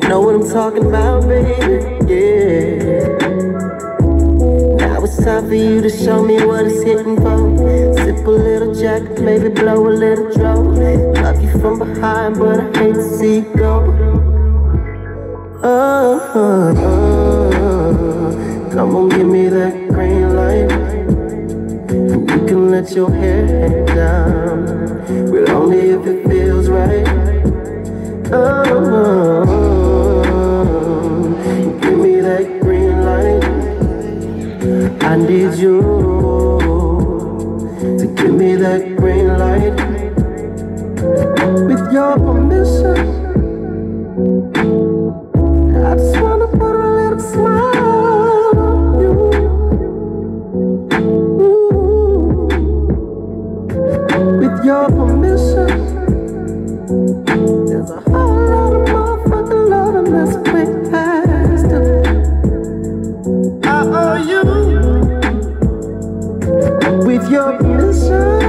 Know what I'm talking about, baby? Yeah. Now it's time for you to show me what it's hitting for. Sip a little jack, maybe blow a little draw. Love you from behind, but I hate to see you go. Come on, give me that green light. And you can let your hair hang down, but only if it feels right. Give me that green light. I need you to give me that green light. With your permission, I just wanna put a little smile on you. Ooh. With your permission, there's a whole lot of motherfucking loving that's way past it. I owe you. With your permission,